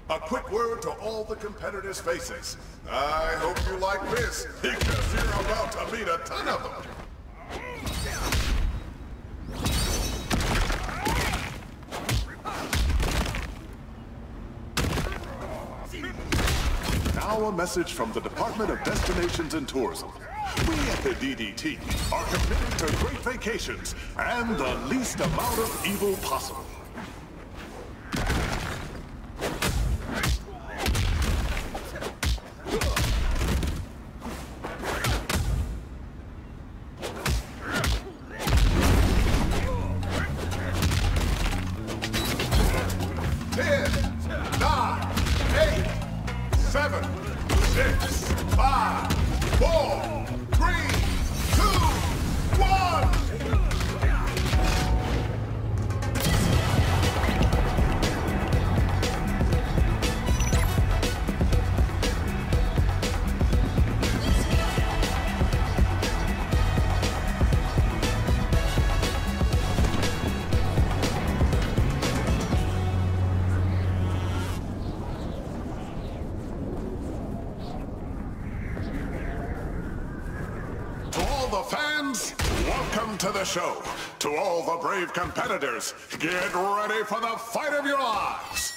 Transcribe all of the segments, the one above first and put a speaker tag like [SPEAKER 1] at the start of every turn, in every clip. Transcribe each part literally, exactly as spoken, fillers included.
[SPEAKER 1] A quick word to all the competitors' faces. I hope you like this, because you're about to meet a ton of them. Now a message from the Department of Destinations and Tourism. We at the D D T are committed to great vacations and the least amount of evil possible. Seven, six, five, four, three, two, one! The fans, welcome to the show. To all the brave competitors, get ready for the fight of your lives.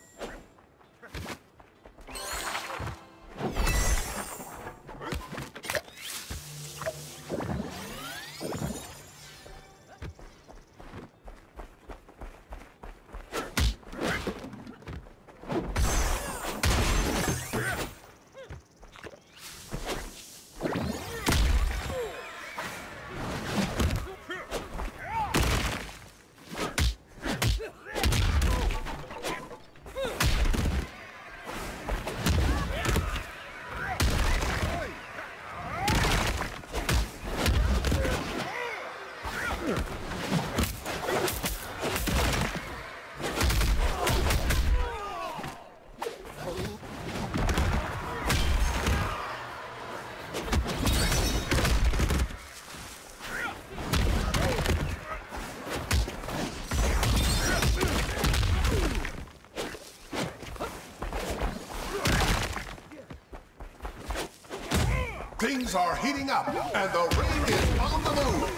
[SPEAKER 1] Things are heating up, and the ring is on the move.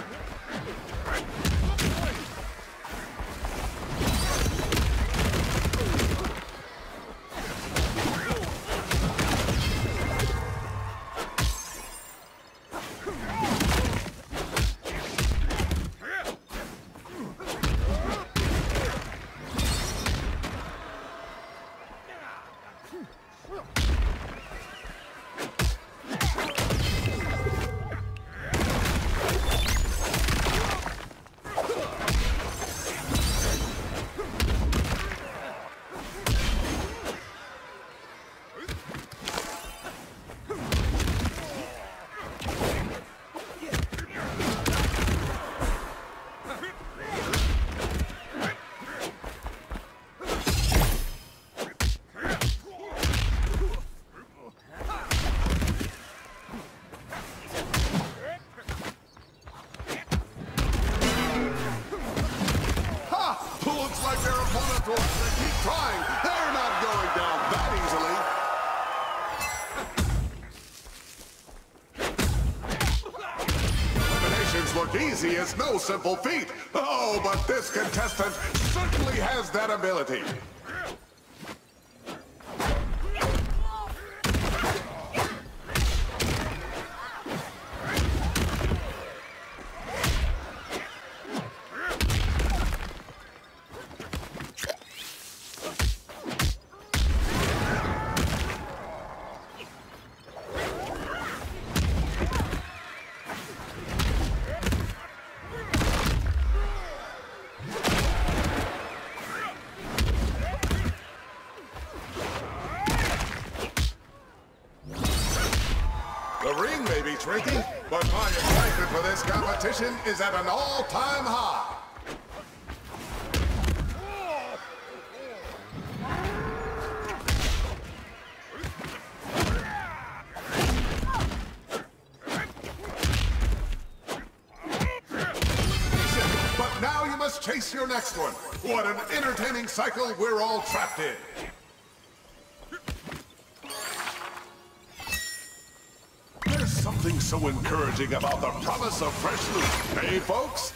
[SPEAKER 1] Looks like their opponent will have to keep trying. They're not going down that easily. Eliminations look easy. It's no simple feat. Oh, but this contestant certainly has that ability. The ring may be tricky, but my excitement for this competition is at an all-time high. But now you must chase your next one. What an entertaining cycle we're all trapped in. something so encouraging about the promise of fresh loot, hey folks?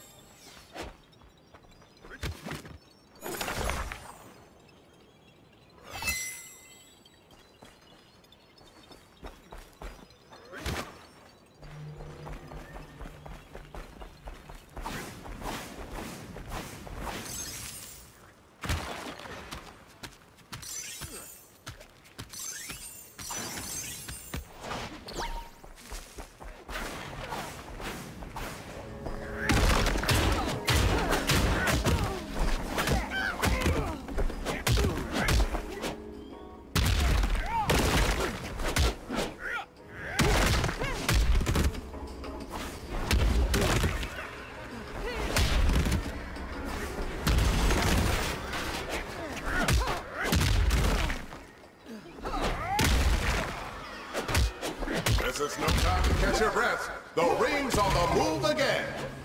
[SPEAKER 1] This is no time to catch your breath. The ring's on the move again.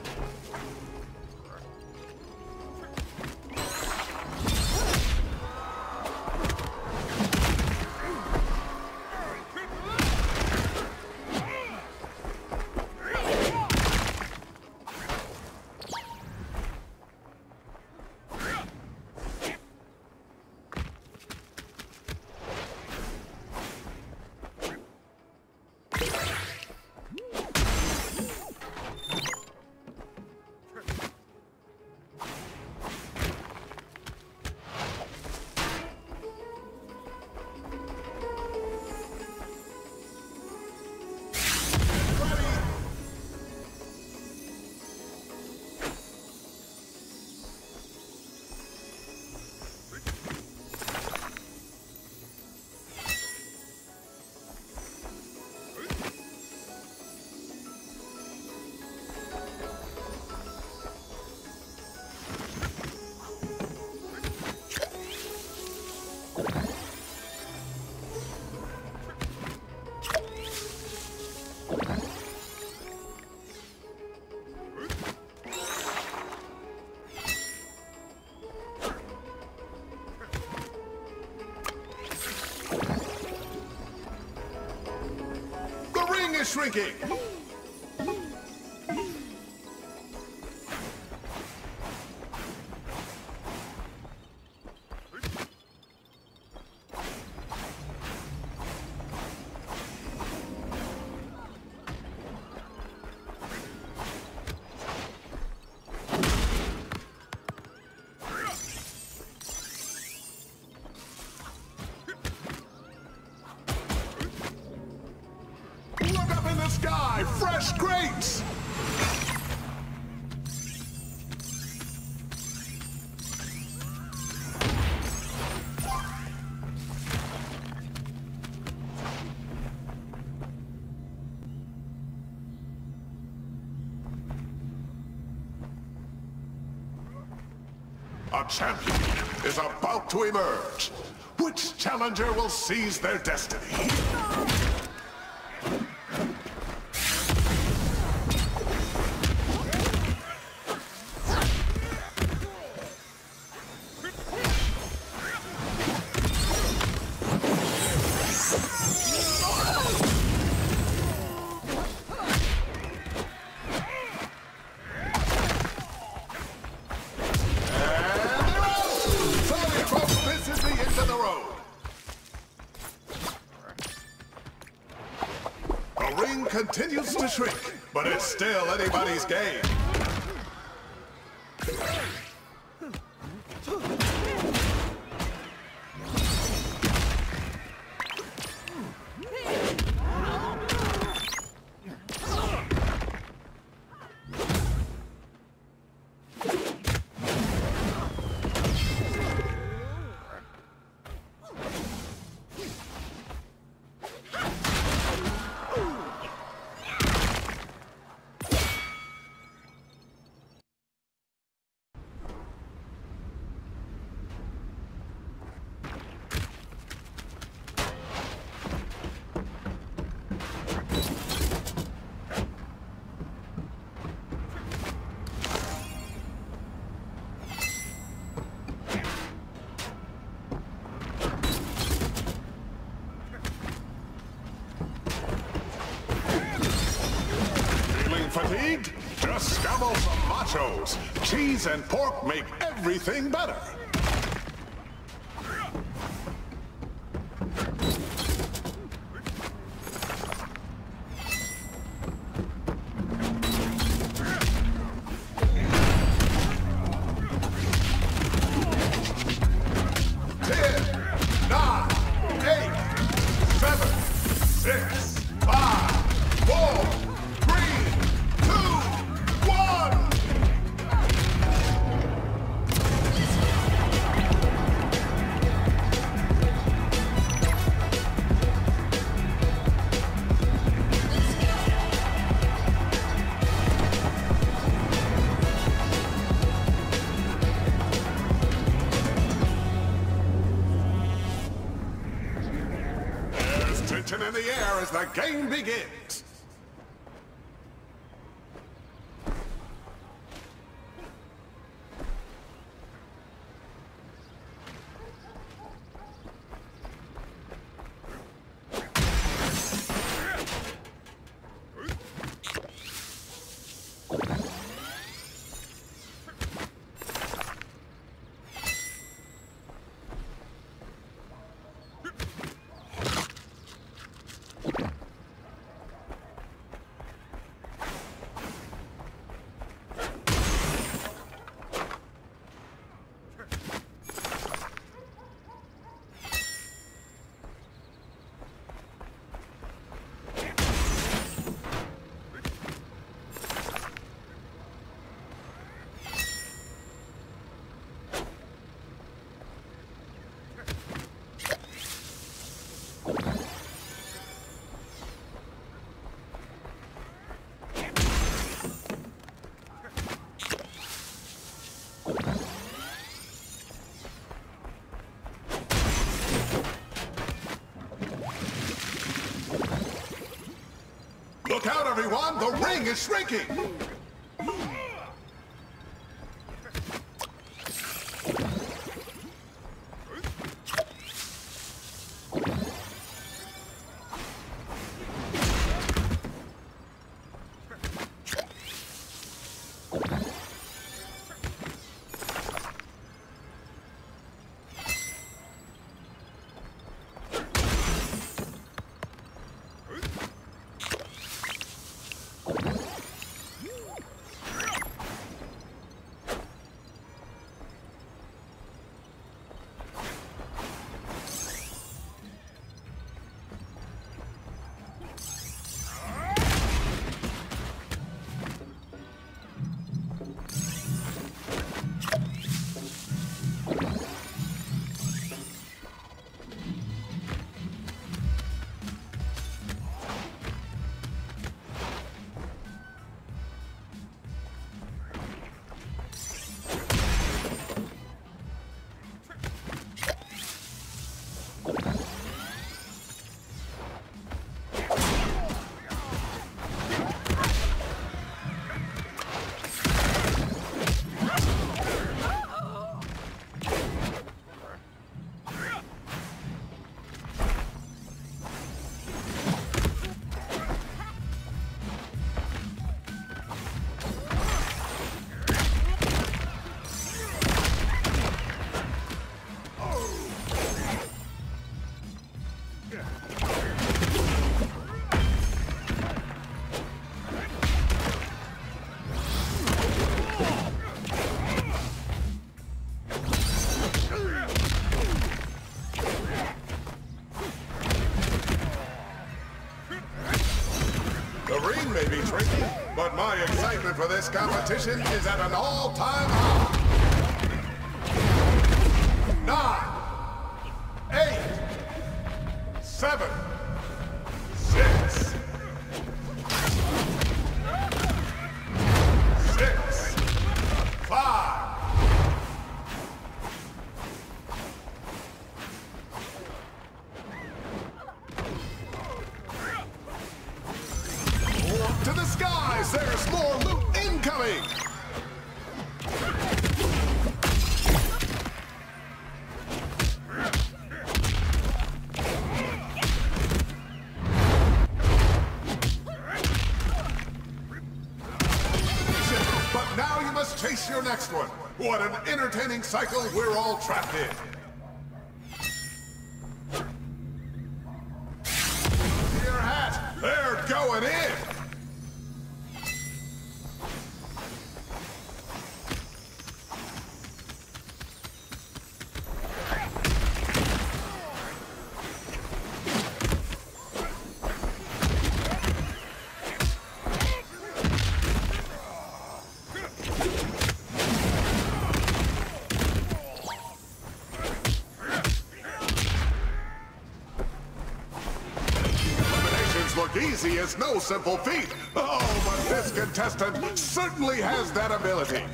[SPEAKER 1] Shrinking. Sky, fresh grapes! A champion is about to emerge. Which challenger will seize their destiny? Continues to shrink, but it's still anybody's game. nachos. Cheese and pork make everything better. Tension in the air as the game begins. Look out, everyone! The ring is shrinking! May be tricky, but my excitement for this competition is at an all-time high. Nine, eight, seven, six, six, five, to the skies, there's more loot incoming! What an entertaining cycle we're all trapped in. Your hat, they're going in. Look easy is no simple feat. Oh, but this contestant certainly has that ability.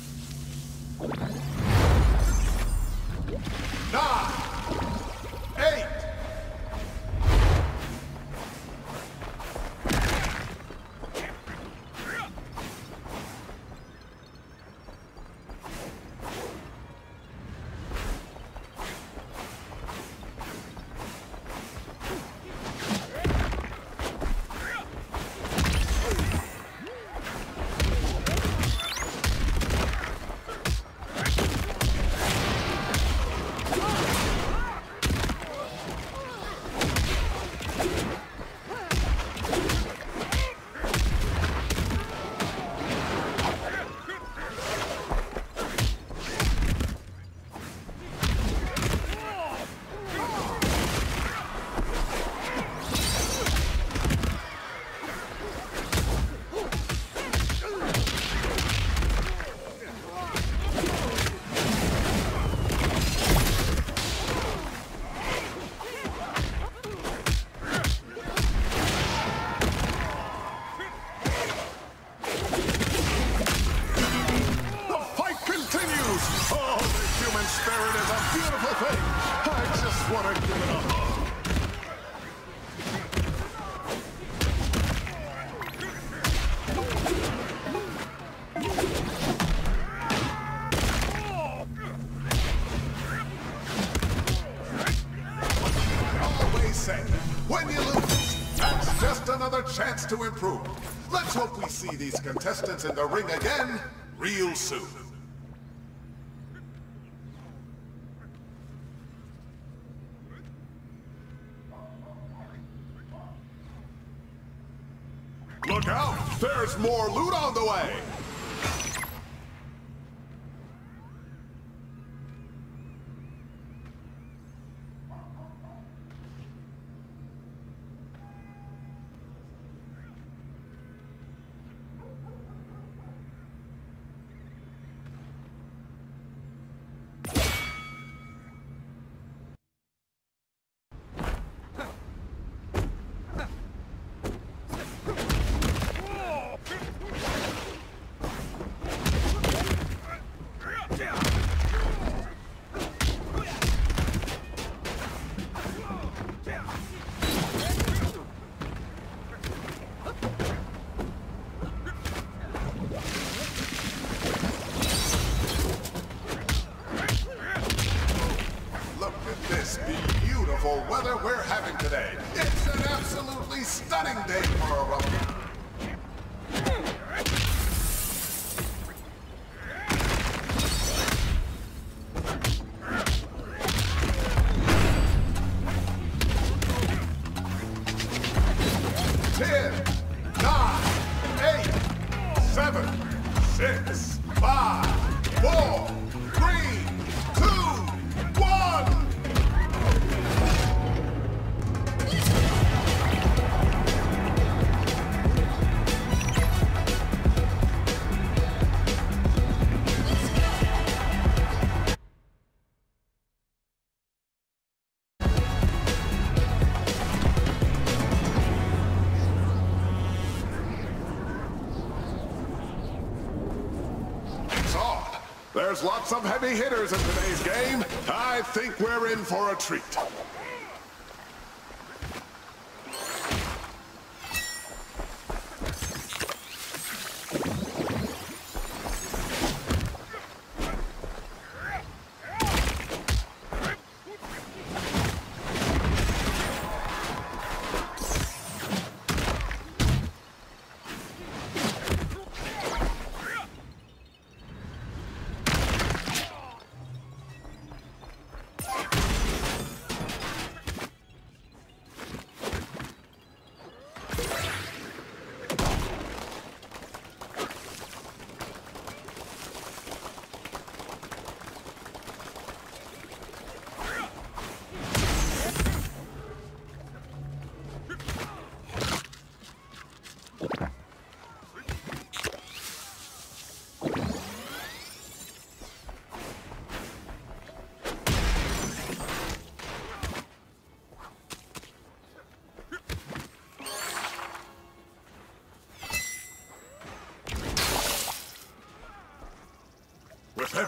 [SPEAKER 1] Nine, eight. Spirit is a beautiful thing. I just want to give it a hug. Always say, when you lose, that's just another chance to improve. Let's hope we see these contestants in the ring again real soon. Look out! There's more loot on the way! Beautiful weather we're having today. It's an absolutely stunning day for a rumble. Ten, nine, eight, seven, six, five, four, three, two, one. There's lots of heavy hitters in today's game. I think we're in for a treat.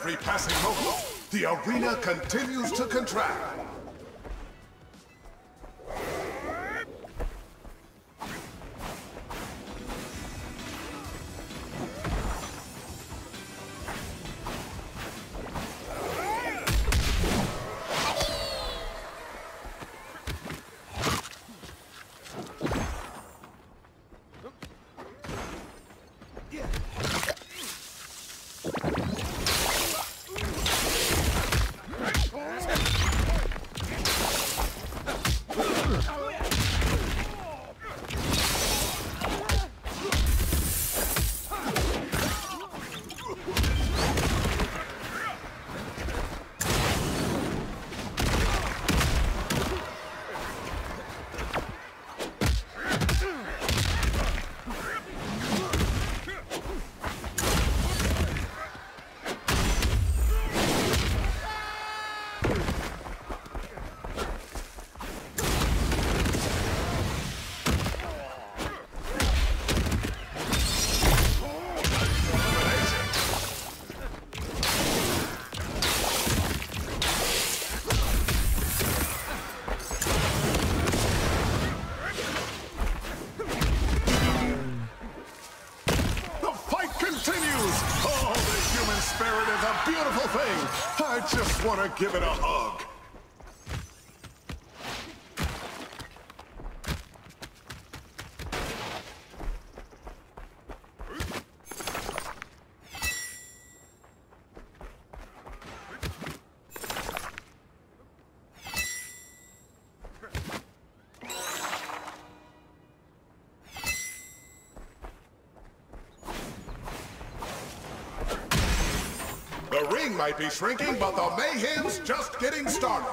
[SPEAKER 1] every passing moment, the arena continues to contract. Spirit is a beautiful thing. I just want to give it a hug. The ring might be shrinking, but the mayhem's just getting started.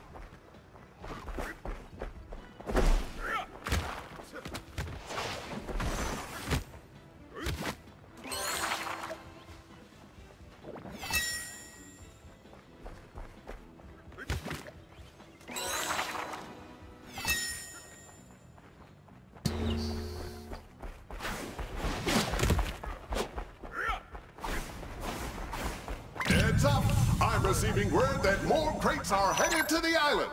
[SPEAKER 1] Heads up! I'm receiving word that more crates are headed to the island.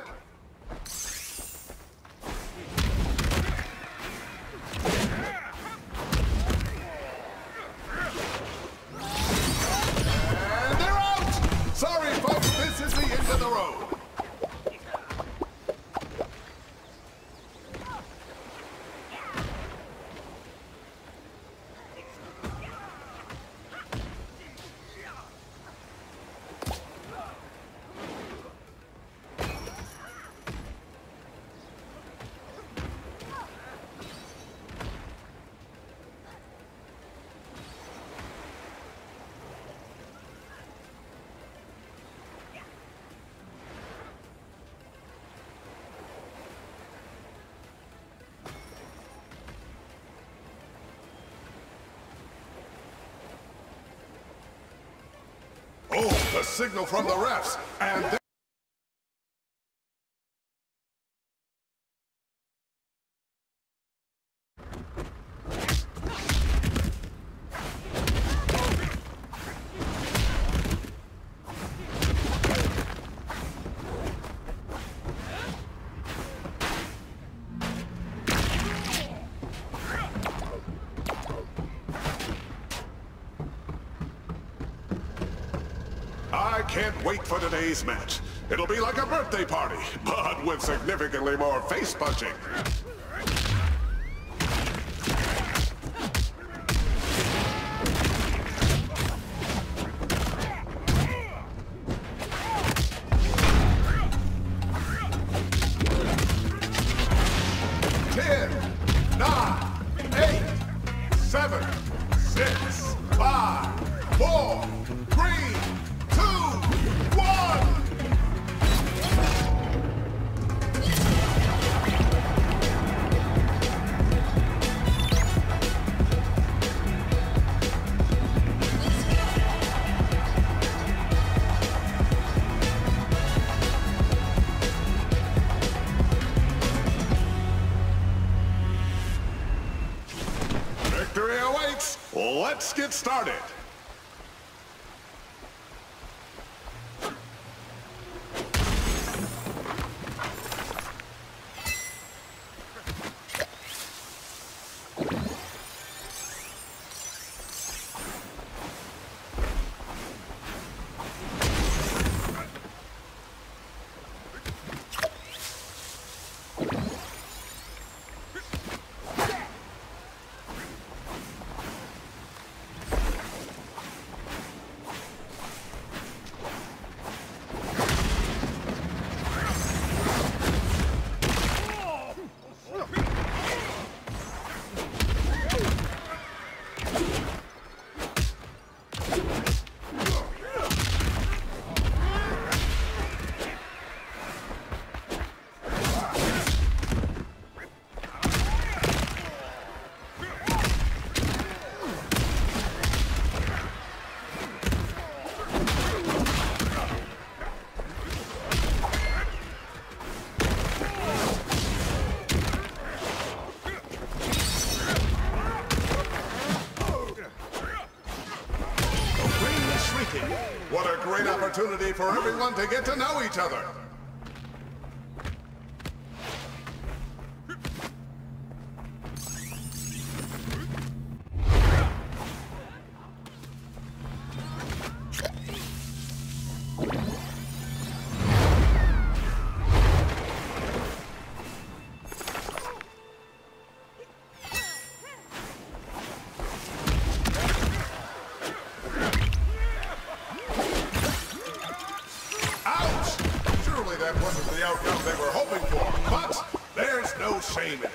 [SPEAKER 1] And they're out! Sorry, folks, this is the end of the road. Oh, the signal from the refs, and they I can't wait for today's match. It'll be like a birthday party, but with significantly more face punching. Ten, nine, eight, seven, six, five, four, three, one! Victory awaits! Let's get started! for everyone to get to know each other. That wasn't the outcome they were hoping for, but there's no shame in it.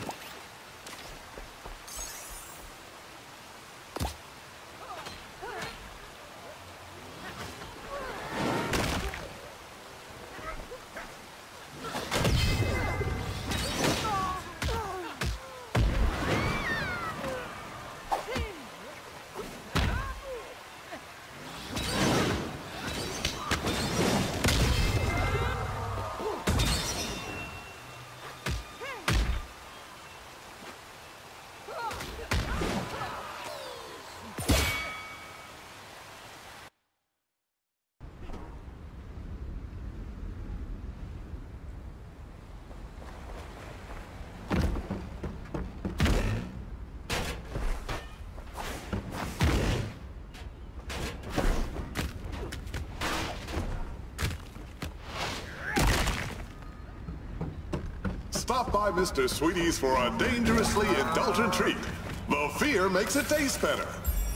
[SPEAKER 1] Stop by Mister Sweeties for a dangerously indulgent treat. The fear makes it taste better.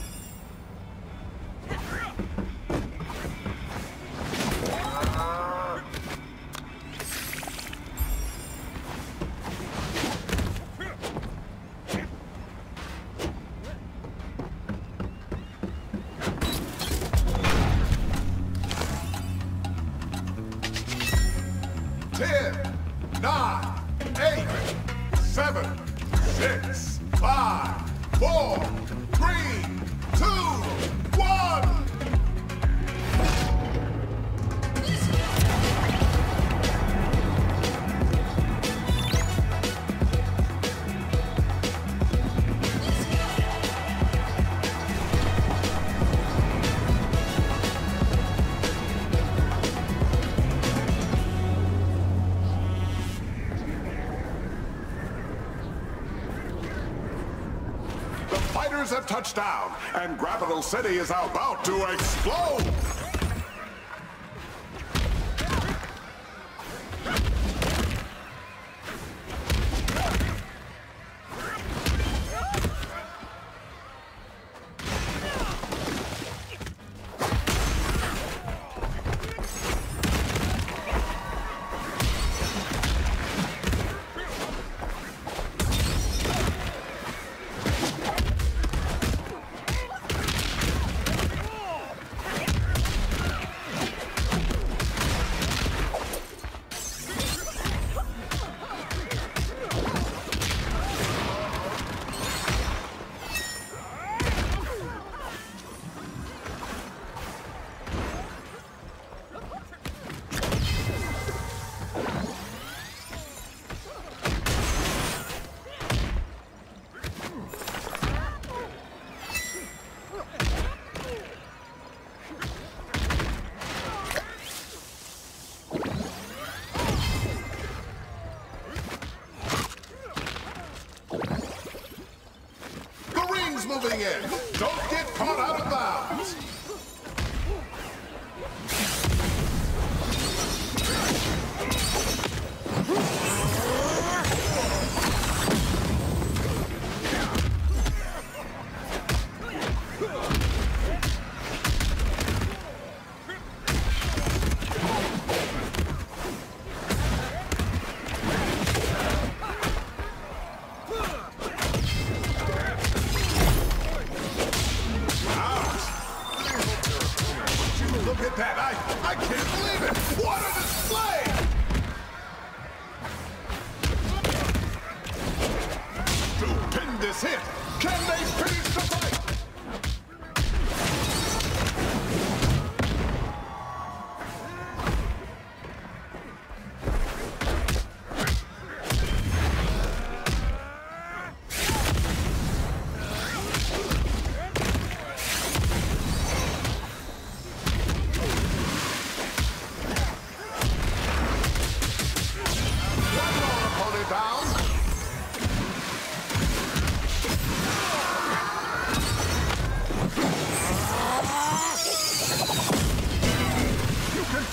[SPEAKER 1] Ten, nine, eight, seven, six, five, four, three, two, one. Fighters have touched down, and Grappital City is about to explode!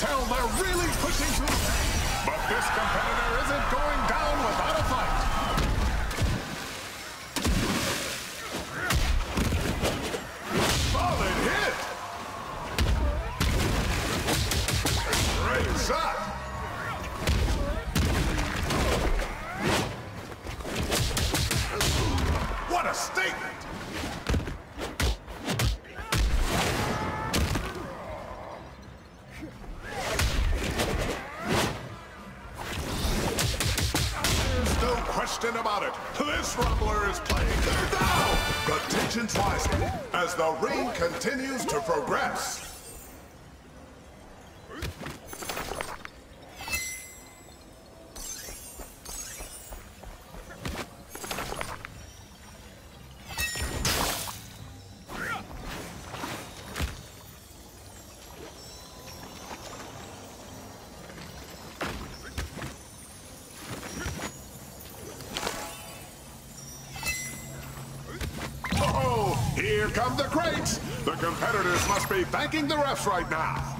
[SPEAKER 1] tell they're really pushing through. But this competitor isn't going down without a fight. Solid hit. Great shot. What a statement. Question about it. This rumbler is playing down. The tension's rising as the ring continues to progress. Here come the crates! The competitors must be thanking the refs right now.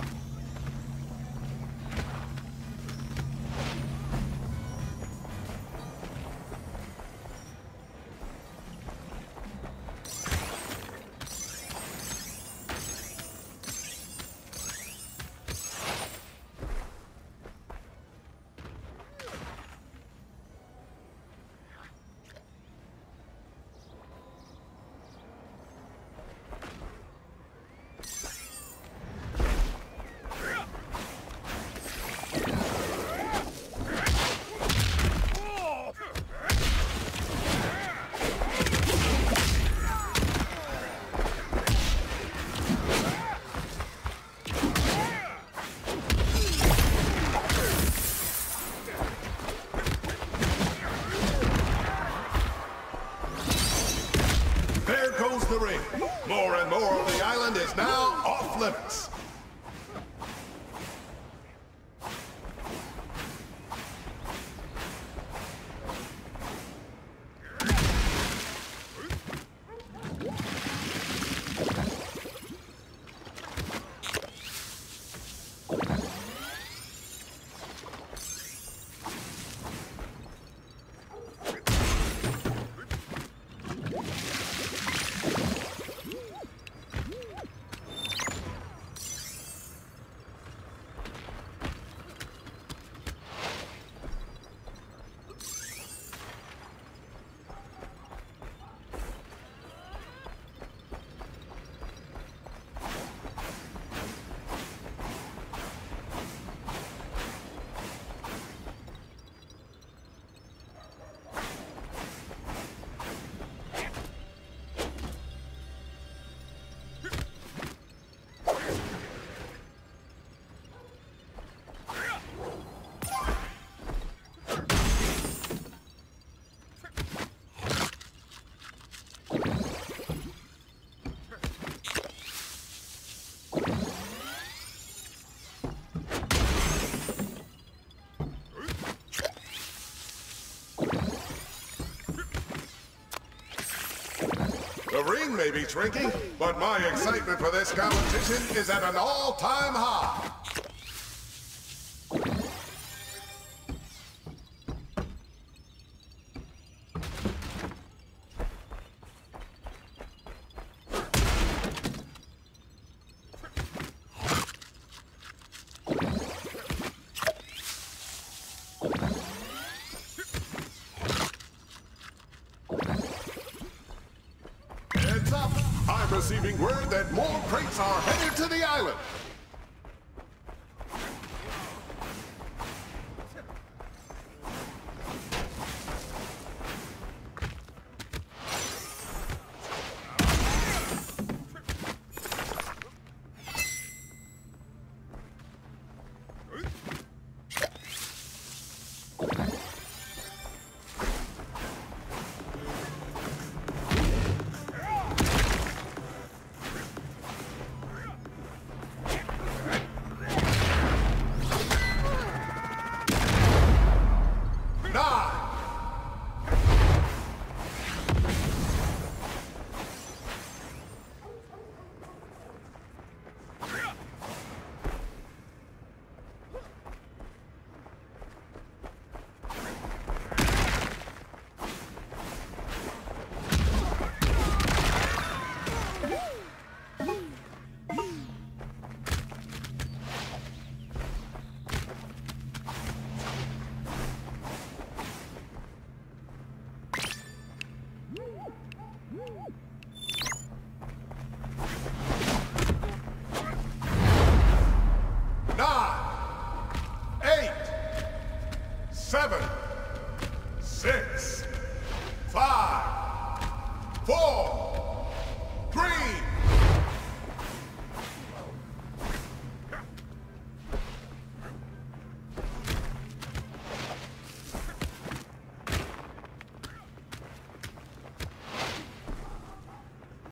[SPEAKER 1] The ring. More and more of the island is now off limits. The ring may be shrinking, but my excitement for this competition is at an all-time high. I'm receiving word that more crates are headed to the island.